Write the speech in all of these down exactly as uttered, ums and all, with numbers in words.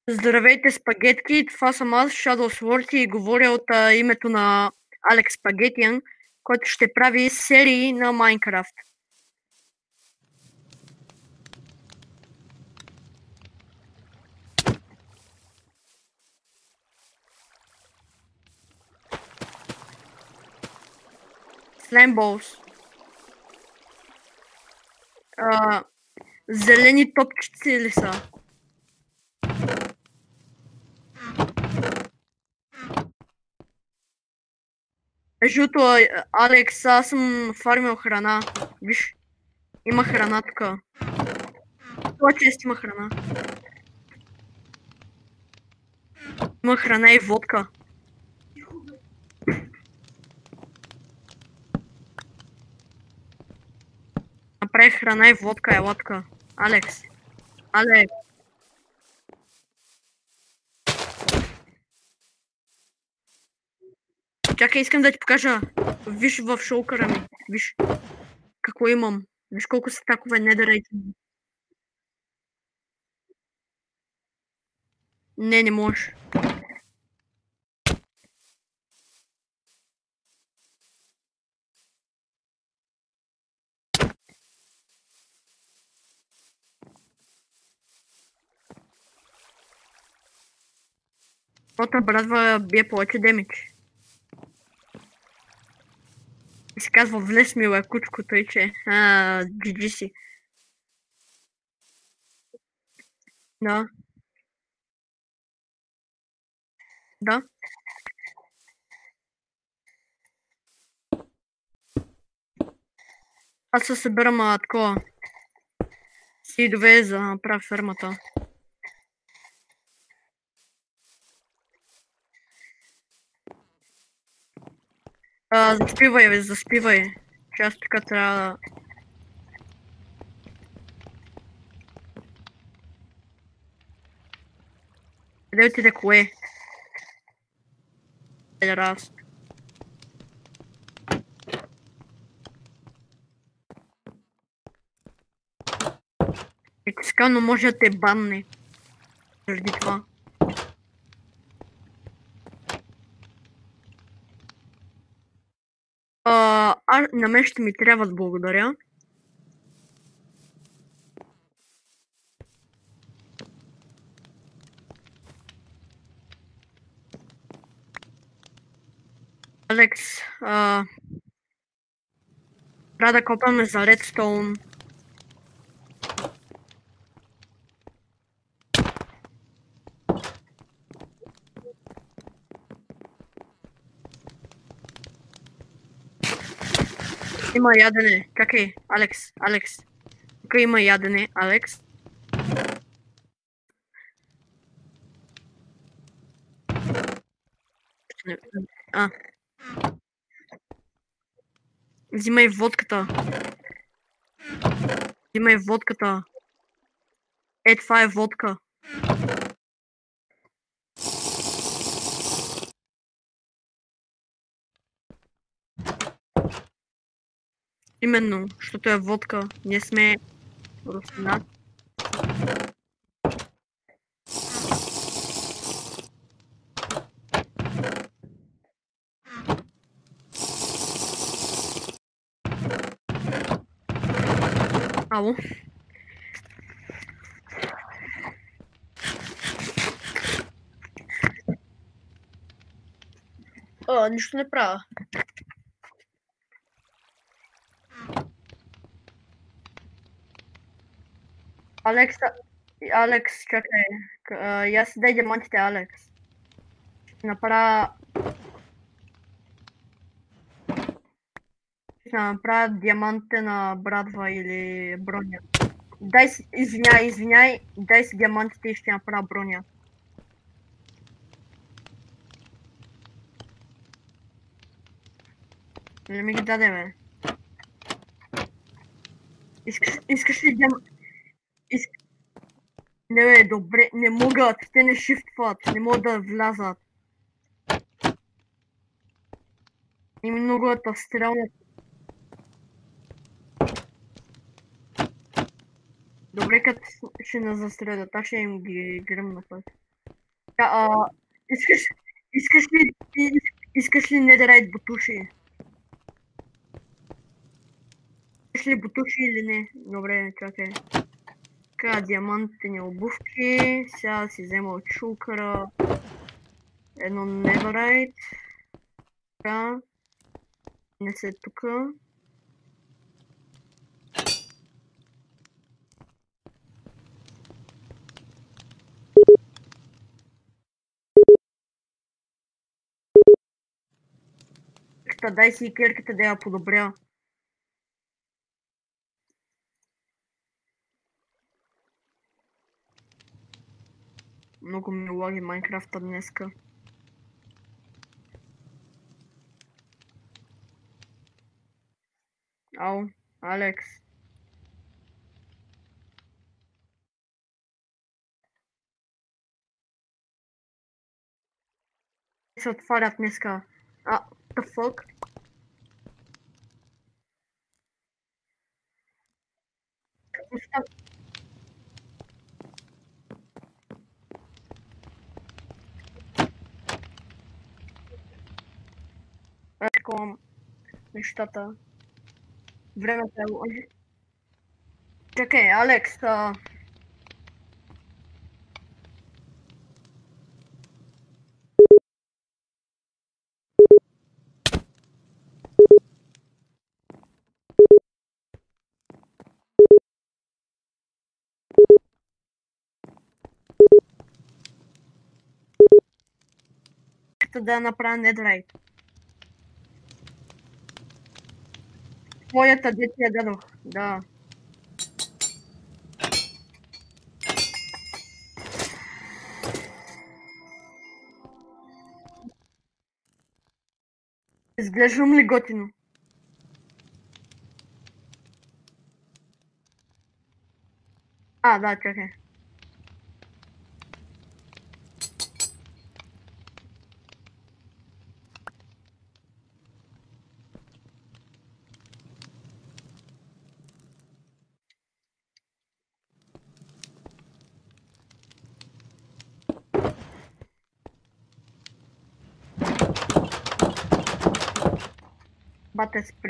Здравейте, спагетки! Това съм аз, Shadow Sword, и говоря от а, името на Алекс Спагетиан, който ще прави серии на Майнкрафт. Слаймболс. А, зелени топчици ли са? Жуто, Алекс, аз съм фармил храна. Виж, има храна тук. Това чест има храна. Има храна и водка. Направих храна и водка, ела тук. Алекс. Алекс. Чакай, искам да ти покажа. Виж в шоукъра ми. Виж какво имам. Виж колко са такове недърейти. Не, не можеш. Моята брадва бие повече демидж. И се казва влез ми е кучко, тъй че а, джи джи си. Да. Да. Аз се събирам а, такова. Сидове за да направя фермата. А, заспивай, бе, заспивай. Че аз така трябва да... Къде отиде кое? Раз. Екскано може да те банне. Заради това. А, а, на мен ще ми трябват, благодаря. Алекс, а... трябва да копаме за редстоун. Има ядене. Чакай, Алекс, Алекс. Тук има ядене, Алекс. А. Взимай водката. Взимай водката. Е, това е водка. Именно, защото е водка. Ние сме руснаци. Ало. А, нищо не правя. Алекс, Алекс, чакай. Я си дай диамантите, Алекс. Ще направя... Ще направя диамантите на брадва или броня. Дай си, извиняй, извиняй, дай си диамантите и ще направя броня. Не ми ги даде, бе. Искаш, искаш ли диамант? Иск... Не, бе, добре, не могат, те не шифтват, не могат да влязат. И много да стрелнат. Добре, като ще не застрелят, аз ще им ги гръмна път. А, искаш, искаш ли, искаш ли недерайт бутуши? Искаш ли бутуши или не? Добре, чакай. Така, диамантени обувки. Сега си взема от шулкара едно недерайт. Така. Не се тука. Дай си и кирката да я подобря. Много ми лаги Майнкрафта днеска. Ау, Алекс. Се отварят днеска. А, the fuck? Такова нещата. Времето е лъжи. Чакай, Алекс, а... да я направя недрайт. Твоята дете я дадох, да. Изглеждам ли готино? А, да, чакай. Бате, спри.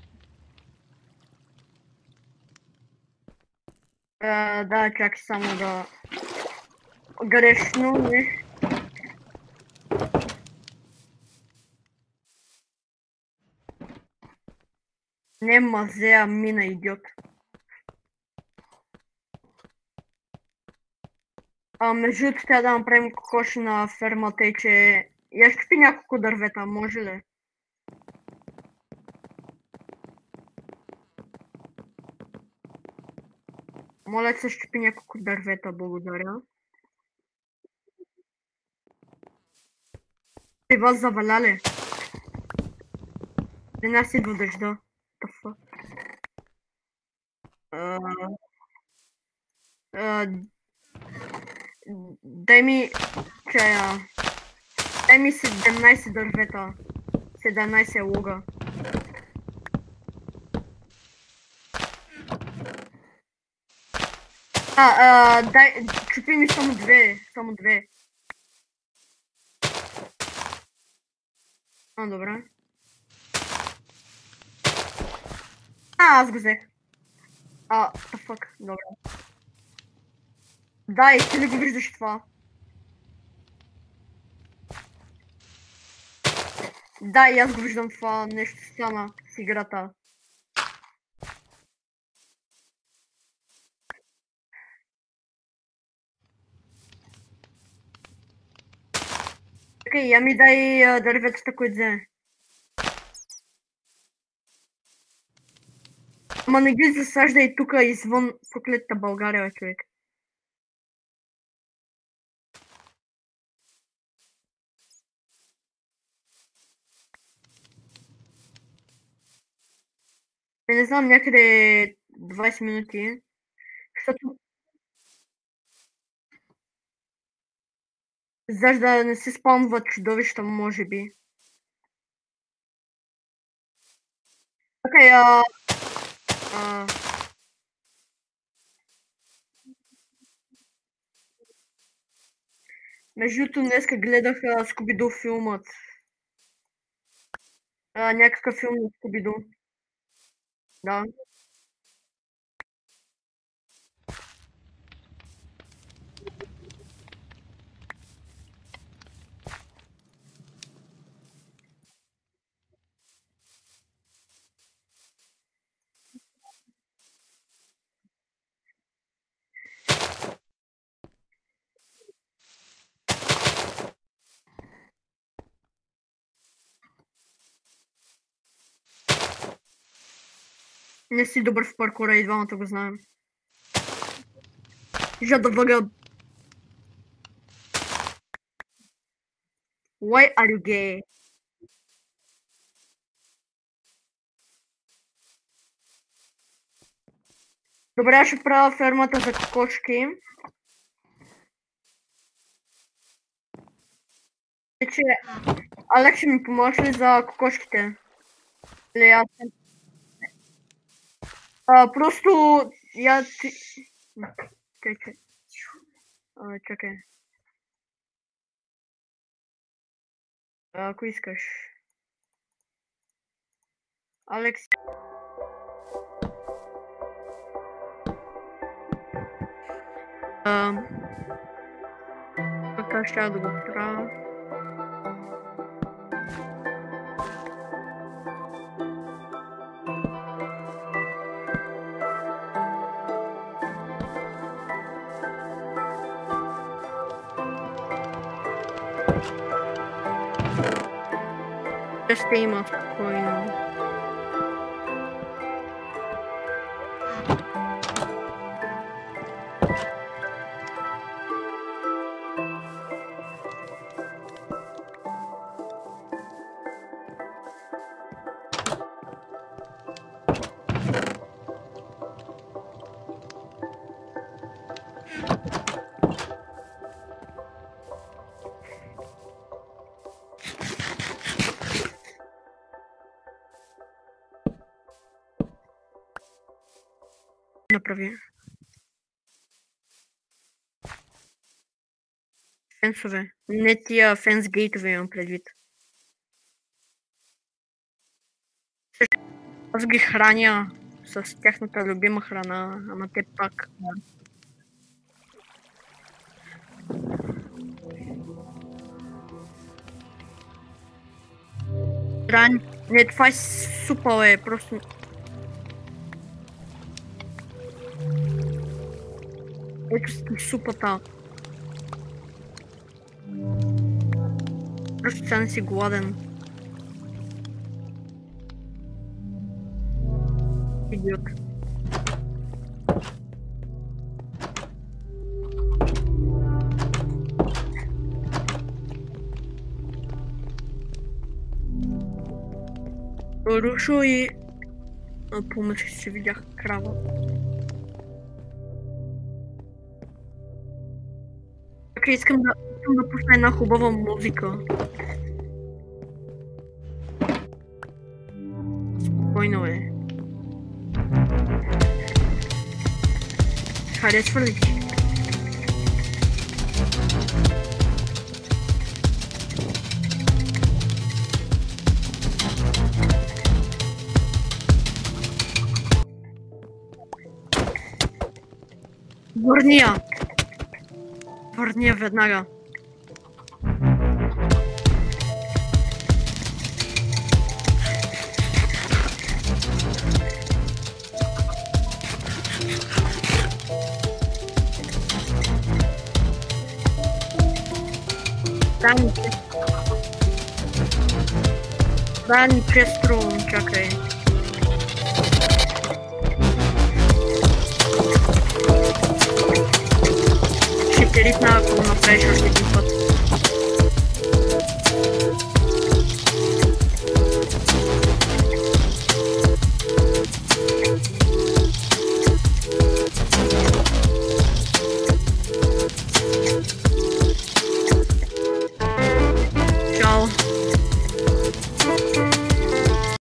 А, да, чакай само да... Грешно не. Не мазея, мина, идиот. А, между другото, трябва да направим кокоши на фермата и че... Я щупи няколко дървета, може ли? Моля се, щупи няколко дървета, благодаря. И вас заваля ли? При нас идва дъжда. Тафа. Дай ми... Чая... Дай ми седемнайсет дървета. седемнайсет луга. А, а, дай... Чупи ми само две. Само две. А, добре. А, аз го взех. А, the fuck, добре. Дай, ти ли го виждаш това? Да, и аз го виждам това нещо стана с играта. Окей, я ми дай дърветата, които взе. Ама не ги засаждай тука извън проклетата България, човек. Не знам, някъде двайсет минути. Защото... За да не се спамват чудовища, може би. Окей, а... а... Между другото, днеска гледах Скуби-Ду филмът. А, някакъв филм на Скуби-Ду. Да. Не си добър в паркура и двамата го знаем. Жада въгъл. Why are you gay? Добре, аз ще правя фермата за кокошки. Вече, Алекс ще ми помогне ли за кокошките? Или аз? А, просто я ти... Чакай. А, чакай. Ако искаш. Алекс. А, така ще да го правя. Ще има спокойно. Направи. Фенсове. Не тия фенс гейтове имам предвид. Аз ги храня с тяхната любима храна, ама те пак. Ран... Не, това е супа, е просто... Ето си супата. Просто сега не си гладен. Идиот. Рушо и... Помниш, че видях крава. Така искам да, искам да пусна една хубава музика. Спокойно е. Харесва ли ти? Върния! Върния веднага. Дай ни преструвам, чакай.